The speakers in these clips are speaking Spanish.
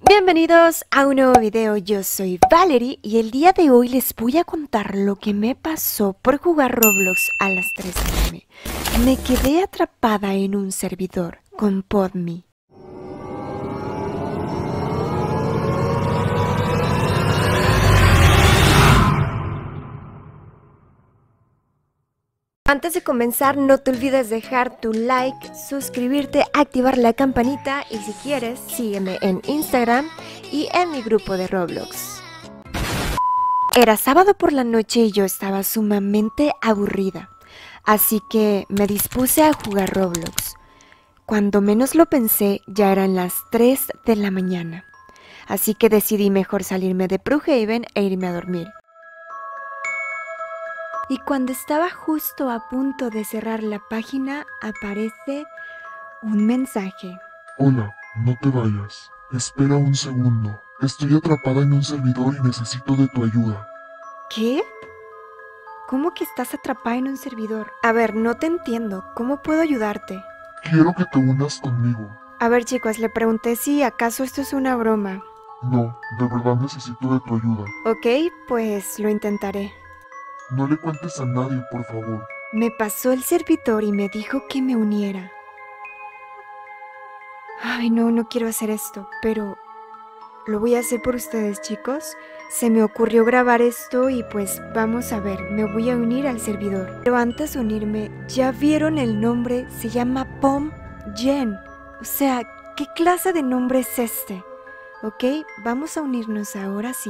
Bienvenidos a un nuevo video, yo soy Valerie y el día de hoy les voy a contar lo que me pasó por jugar Roblox a las 3 AM. Me quedé atrapada en un servidor con Podme. Antes de comenzar, no te olvides dejar tu like, suscribirte, activar la campanita y si quieres, sígueme en Instagram y en mi grupo de Roblox. Era sábado por la noche y yo estaba sumamente aburrida, así que me dispuse a jugar Roblox. Cuando menos lo pensé, ya eran las 3 de la mañana, así que decidí mejor salirme de Brookhaven e irme a dormir. Y cuando estaba justo a punto de cerrar la página, aparece un mensaje. Hola, no te vayas. Espera un segundo. Estoy atrapada en un servidor y necesito de tu ayuda. ¿Qué? ¿Cómo que estás atrapada en un servidor? A ver, no te entiendo. ¿Cómo puedo ayudarte? Quiero que te unas conmigo. A ver, chicos, le pregunté si acaso esto es una broma. No, de verdad necesito de tu ayuda. Ok, pues lo intentaré. No le cuentes a nadie, por favor. Me pasó el servidor y me dijo que me uniera. Ay, no quiero hacer esto, pero lo voy a hacer por ustedes, chicos. Se me ocurrió grabar esto y pues vamos a ver, me voy a unir al servidor. Pero antes de unirme, ¿ya vieron el nombre? Se llama Pom Jen. O sea, ¿qué clase de nombre es este? Ok, vamos a unirnos ahora sí.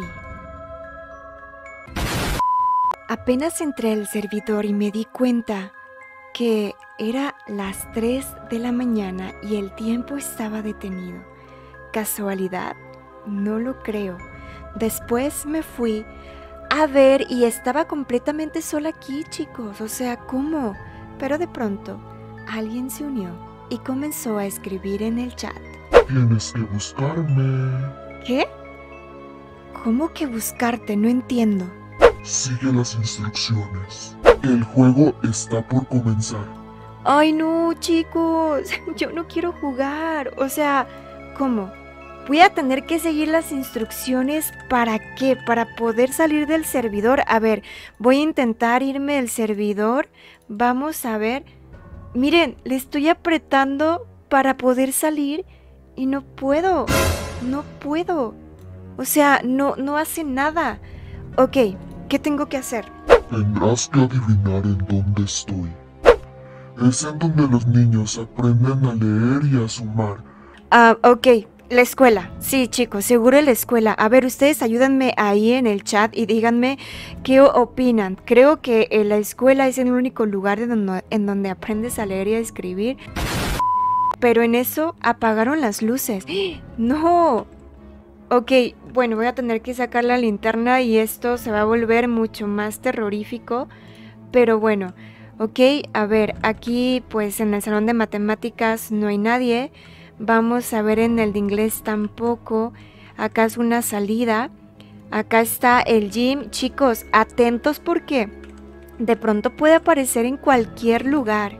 Apenas entré al servidor y me di cuenta que era las 3 de la mañana y el tiempo estaba detenido. ¿Casualidad? No lo creo. Después me fui a ver y estaba completamente sola aquí, chicos. O sea, ¿cómo? Pero de pronto, alguien se unió y comenzó a escribir en el chat. Tienes que buscarme. ¿Qué? ¿Cómo que buscarte? No entiendo. Sigue las instrucciones. El juego está por comenzar. Ay, no, chicos. Yo no quiero jugar. O sea, ¿cómo? Voy a tener que seguir las instrucciones. ¿Para qué? Para poder salir del servidor. A ver, voy a intentar irme del servidor. Vamos a ver. Miren, le estoy apretando para poder salir y no puedo. No puedo. O sea, no hace nada. Ok, ¿qué tengo que hacer? Tendrás que adivinar en dónde estoy. Es en donde los niños aprenden a leer y a sumar. Ok, la escuela. Sí, chicos, seguro la escuela. A ver, ustedes ayúdenme ahí en el chat y díganme qué opinan. Creo que la escuela es el único lugar en donde aprendes a leer y a escribir. Pero en eso apagaron las luces. ¡No! Ok, bueno, voy a tener que sacar la linterna y esto se va a volver mucho más terrorífico. Pero bueno, ok, a ver, aquí pues en el salón de matemáticas no hay nadie. Vamos a ver en el de inglés tampoco. Acá es una salida. Acá está el gym. Chicos, atentos porque de pronto puede aparecer en cualquier lugar.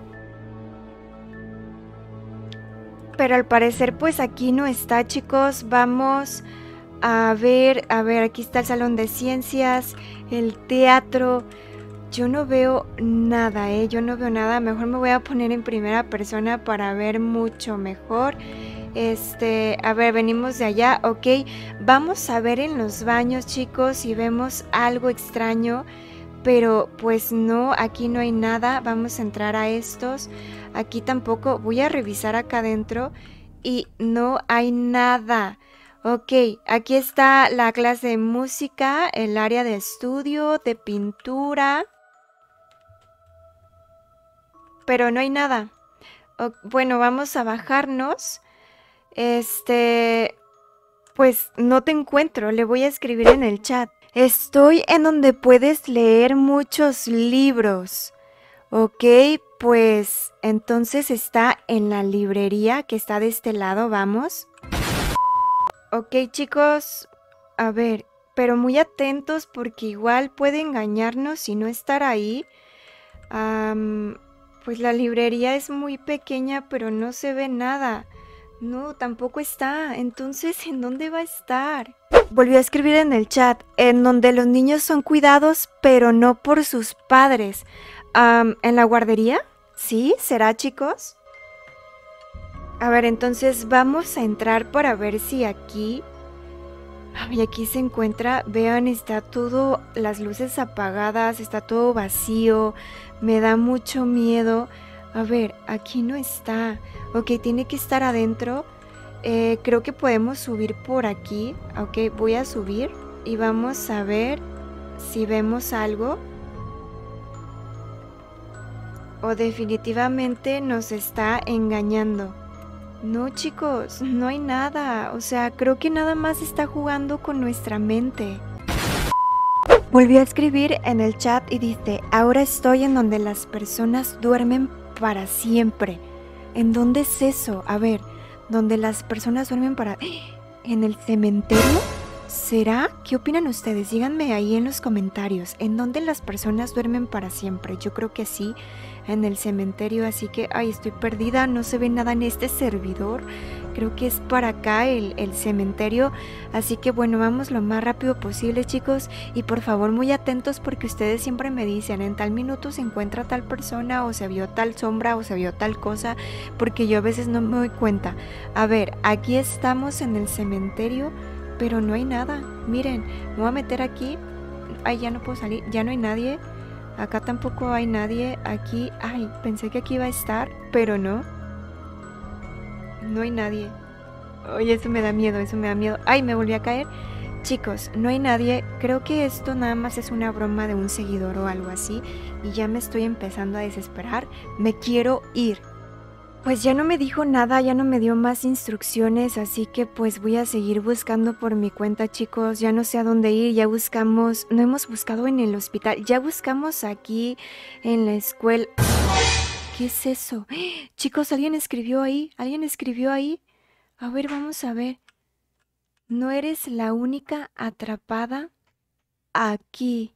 Pero al parecer pues aquí no está, chicos. Vamos a ver, aquí está el salón de ciencias, el teatro. Yo no veo nada, yo no veo nada. Mejor me voy a poner en primera persona para ver mucho mejor. A ver, venimos de allá, ok. Vamos a ver en los baños, chicos, si vemos algo extraño. Pero pues no, aquí no hay nada. Vamos a entrar a estos. Aquí tampoco. Voy a revisar acá adentro y no hay nada. Ok, aquí está la clase de música, el área de estudio, de pintura. Pero no hay nada. Bueno, vamos a bajarnos. Pues no te encuentro. Le voy a escribir en el chat. Estoy en donde puedes leer muchos libros. Ok, pues entonces está en la librería que está de este lado, vamos. Ok, chicos, a ver, pero muy atentos porque igual puede engañarnos y no estar ahí. Pues la librería es muy pequeña, pero no se ve nada. No, tampoco está. Entonces, ¿en dónde va a estar? Volvió a escribir en el chat, en donde los niños son cuidados, pero no por sus padres. ¿En la guardería? ¿Sí? ¿Será, chicos? A ver, entonces vamos a entrar para ver si aquí... Ay, aquí se encuentra, vean, está todo, las luces apagadas, está todo vacío, me da mucho miedo. A ver, aquí no está. Ok, tiene que estar adentro. Creo que podemos subir por aquí. Ok, voy a subir y vamos a ver si vemos algo. O definitivamente nos está engañando. No, chicos, no hay nada. O sea, creo que nada más está jugando con nuestra mente. Volvió a escribir en el chat y dice, ahora estoy en donde las personas duermen para siempre. ¿En dónde es eso? A ver, donde las personas duermen para... ¿En el cementerio? ¿Será? ¿Qué opinan ustedes? Díganme ahí en los comentarios. ¿En dónde las personas duermen para siempre? Yo creo que sí, en el cementerio. Así que, ay, estoy perdida. No se ve nada en este servidor. Creo que es para acá el cementerio. Así que bueno, vamos lo más rápido posible, chicos. Y por favor, muy atentos porque ustedes siempre me dicen, en tal minuto se encuentra tal persona o se vio tal sombra o se vio tal cosa. Porque yo a veces no me doy cuenta. A ver, aquí estamos en el cementerio, pero no hay nada. Miren, me voy a meter aquí. Ay, ya no puedo salir. Ya no hay nadie. Acá tampoco hay nadie. Aquí, ay, pensé que aquí iba a estar, pero no. No hay nadie. Oye, eso me da miedo, eso me da miedo. Ay, me volví a caer. Chicos, no hay nadie. Creo que esto nada más es una broma de un seguidor o algo así. Y ya me estoy empezando a desesperar. Me quiero ir. Pues ya no me dijo nada, ya no me dio más instrucciones, así que pues voy a seguir buscando por mi cuenta, chicos. Ya no sé a dónde ir, ya buscamos, no hemos buscado en el hospital, ya buscamos aquí en la escuela. ¿Qué es eso? Chicos, alguien escribió ahí, alguien escribió ahí. A ver, vamos a ver. No eres la única atrapada aquí.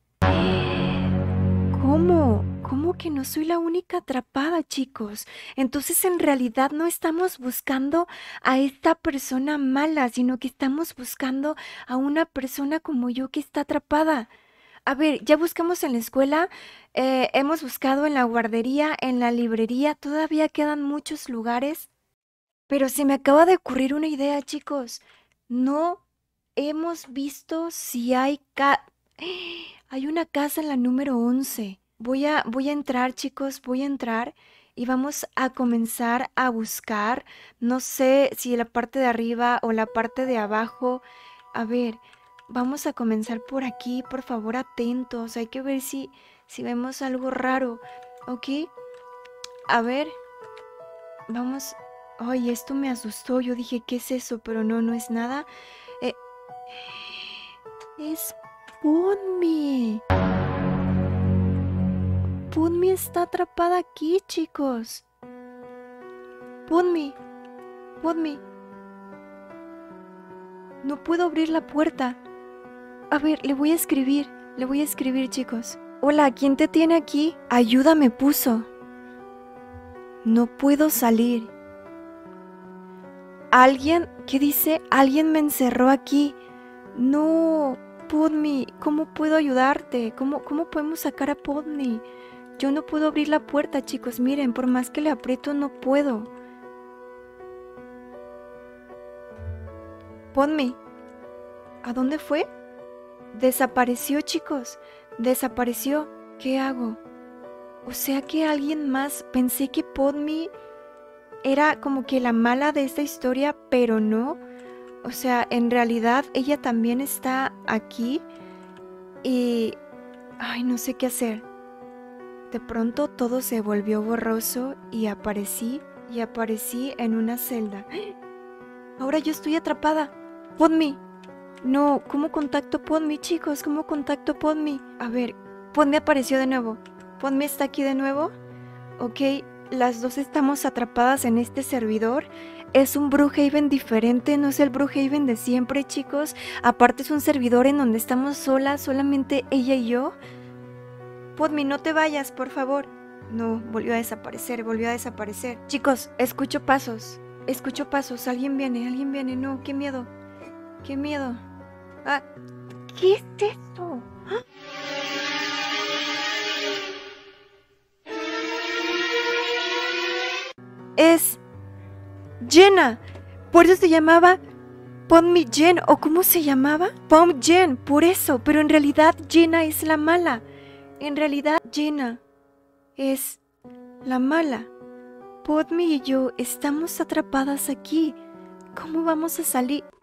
¿Cómo? ¿Cómo que no soy la única atrapada, chicos? Entonces en realidad no estamos buscando a esta persona mala, sino que estamos buscando a una persona como yo que está atrapada. A ver, ya buscamos en la escuela, hemos buscado en la guardería, en la librería, todavía quedan muchos lugares. Pero se me acaba de ocurrir una idea, chicos. No hemos visto si hay Hay una casa en la número 11. Voy a entrar, chicos, voy a entrar y vamos a comenzar a buscar. No sé si la parte de arriba o la parte de abajo. A ver, vamos a comenzar por aquí, por favor, atentos. Hay que ver si vemos algo raro, ¿ok? A ver, vamos. Ay, esto me asustó. Yo dije, ¿qué es eso? Pero no, no es nada. Eh, es Punmi. Punmi está atrapada aquí, chicos. Punmi, Punmi. No puedo abrir la puerta. A ver, le voy a escribir, chicos. Hola, ¿quién te tiene aquí? Ayúdame, puso. No puedo salir. ¿Alguien? ¿Qué dice? Alguien me encerró aquí. No, Punmi, ¿cómo puedo ayudarte? ¿Cómo podemos sacar a Punmi? Yo no puedo abrir la puerta, chicos. Miren, por más que le aprieto, no puedo. Punmi, ¿a dónde fue? Desapareció, chicos. Desapareció. ¿Qué hago? O sea que alguien más. Pensé que Punmi era como que la mala de esta historia, pero no. O sea, en realidad ella también está aquí y... Ay, no sé qué hacer. De pronto todo se volvió borroso y aparecí en una celda. Ahora yo estoy atrapada. Punmi. No, ¿cómo contacto Punmi, chicos? ¿Cómo contacto Punmi? A ver, Punmi apareció de nuevo. Punmi está aquí de nuevo. Ok, las dos estamos atrapadas en este servidor. Es un Brookhaven diferente, no es el Brookhaven de siempre, chicos. Aparte es un servidor en donde estamos solas, solamente ella y yo. Punmi, no te vayas, por favor. No, volvió a desaparecer, Chicos, escucho pasos. escucho pasos, alguien viene, no, qué miedo, qué miedo. Ah, ¿qué es esto? ¡Ah! Es Jenna, por eso se llamaba Pommy Jen, ¿o cómo se llamaba? Pom Jen, por eso, pero en realidad Jenna es la mala. En realidad Jenna es la mala. Podmi y yo estamos atrapadas aquí. ¿Cómo vamos a salir?